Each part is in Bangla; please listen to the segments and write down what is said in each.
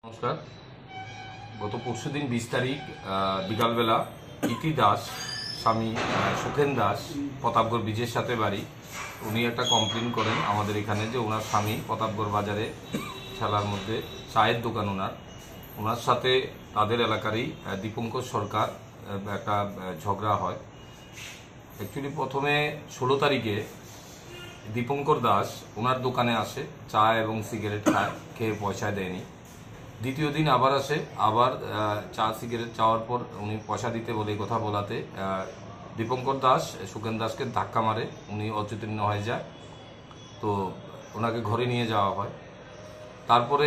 নমস্কার। গত পরশুদিন 20 তারিখ বিকালবেলা ইতি দাস স্বামী সুখেন দাস প্রতাপগড় ব্রিজের সাথে বাড়ি, উনি একটা কমপ্লেন করেন আমাদের এখানে যে ওনার স্বামী প্রতাপগড় বাজারে ঠেলার মধ্যে চায়ের দোকান ওনার সাথে তাদের এলাকারই দীপঙ্কর সরকার একটা ঝগড়া হয়। অ্যাকচুয়ালি প্রথমে 16 তারিখে দীপঙ্কর দাস ওনার দোকানে আসে, চা এবং সিগারেট খায়, খেয়ে পয়সা দেয়নি। দ্বিতীয় দিন আবার আসে, আবার চা সিগারেট চাওয়ার পর উনি পয়সা দিতে বলে কথা বলাতে দীপঙ্কর দাস সুখেন দাসকে ধাক্কা মারে, উনি অচেতন্য হয়ে যায়। তো ওনাকে ঘরে নিয়ে যাওয়া হয়। তারপরে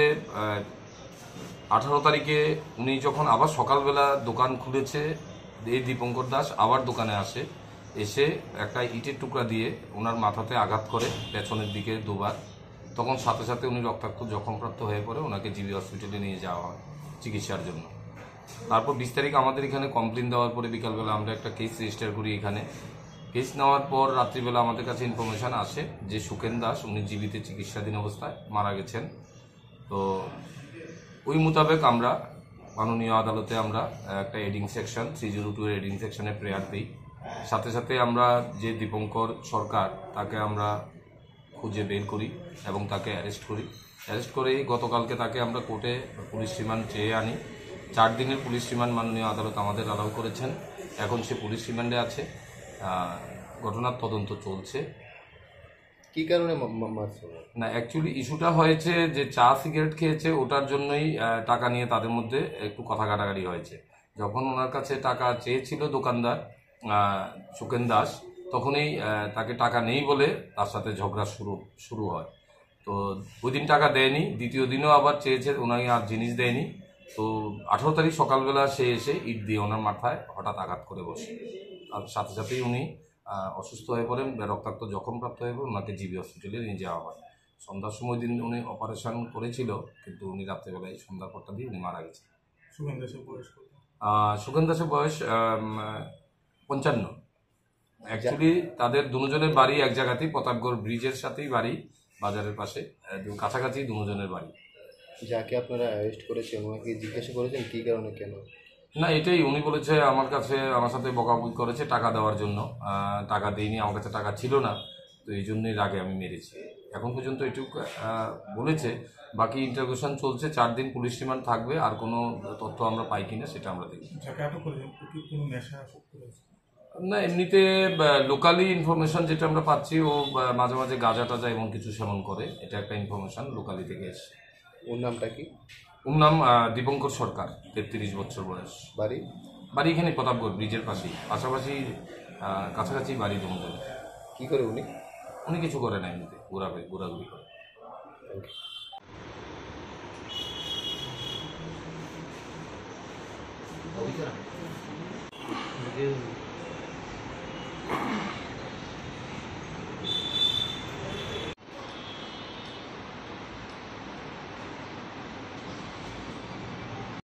18 তারিখে উনি যখন আবার সকালবেলা দোকান খুলেছে, এই দীপঙ্কর দাস আবার দোকানে আসে, এসে একটা ইটের টুকরা দিয়ে ওনার মাথাতে আঘাত করে পেছনের দিকে দুবার। তখন সাথে সাথে উনি রক্তাক্ত জখমপ্রাপ্ত হয়ে পড়ে, ওনাকে জিবি হসপিটালে নিয়ে যাওয়া হয় চিকিৎসার জন্য। তারপর 20 তারিখ আমাদের এখানে কমপ্লেন দেওয়ার পরে বিকালবেলা আমরা একটা কেস রেজিস্টার করি। এখানে কেস নেওয়ার পর রাত্রিবেলা আমাদের কাছে ইনফরমেশন আসে যে সুখেন দাস উনি জীবিত চিকিৎসাধীন অবস্থায় মারা গেছেন। তো ওই মোতাবেক আমরা মাননীয় আদালতে আমরা একটা এডিং সেকশন 302 এর এডিং সেকশনে প্রেয়ার দিই। সাথে সাথে আমরা যে দীপঙ্কর সরকার তাকে আমরা খুঁজে বের করি এবং তাকে অ্যারেস্ট করেই গতকালকে তাকে আমরা কোর্টে পুলিশ রিমান্ড চেয়ে আনি। 4 দিনের পুলিশ রিমান্ড মাননীয় আদালত আমাদের অ্যালাউ করেছেন। এখন সে পুলিশ রিমান্ডে আছে, ঘটনার তদন্ত চলছে। কি কারণে না, অ্যাকচুয়ালি ইস্যুটা হয়েছে যে চা সিগারেট খেয়েছে, ওটার জন্যই টাকা নিয়ে তাদের মধ্যে একটু কথা কাটাকাটি হয়েছে। যখন ওনার কাছে টাকা চেয়েছিল দোকানদার সুখেন দাস, তখনই তাকে টাকা নেই বলে তার সাথে ঝগড়া শুরু হয়। তো ওই দিন টাকা দেয়নি, দ্বিতীয় দিনও আবার চেয়েছে, ওনাকে আর জিনিস দেয়নি। তো 18 তারিখ সকালবেলা সে এসে ইট দিয়ে ওনার মাথায় হঠাৎ আঘাত করে বসে, আর সাথে সাথেই উনি অসুস্থ হয়ে পড়েন, রক্তাক্ত জখমপ্রাপ্ত হয়ে পড়েন, ওনাকে জিবি হসপিটালে নিয়ে যাওয়া হয়। সন্ধ্যার সময় দিন উনি অপারেশন করেছিল, কিন্তু উনি রাত্রেবেলায় সন্ধ্যার পরটা দিয়ে উনি মারা গেছেন। সুখেন দাসের বয়স 55। অ্যাকচুয়ালি তাদের দুজনের বাড়ি এক জায়গাতেই, প্রতাপগড় ব্রিজের সাথেই বাড়ি, বাজারের পাশে কাছাকাছি দুজনের বাড়ি। যাকে আপনারা অ্যারেস্ট করেছেন ওনাকে জিজ্ঞাসা করেছেন কি কারণে, কেন? না, এটাই উনি বলেছে আমার সাথে বকাবকি করেছে টাকা দেওয়ার জন্য। টাকা দিইনি, আমার কাছে টাকা ছিল না, তো এই জন্যই রাগে আমি মেরেছি। এখন পর্যন্ত এটুকু বলেছে, বাকি ইন্টারোগেশন চলছে। 4 দিন পুলিশ রিমান্ড থাকবে, আর কোনো তথ্য আমরা পাই কিনা সেটা আমরা দেখি। না, এমনিতে লোকালি ইনফরমেশন যেটা আমরা পাচ্ছি, ও মাঝে মাঝে গাঁজা টাজা এমন কিছু সেবন করে, এটা একটা ইনফরমেশন লোকালি থেকে এসছে। ওর নামটা কি? ওর নাম দীপঙ্কর সরকার, 33 বছর বয়স। বাড়ি এখানে প্রতাপগড় ব্রিজের পাশেই, পাশাপাশি কাছাকাছি বাড়ি দুজন। কি করে উনি? উনি কিছু করে না, এমনিতে ঘোরাঘুরি করে।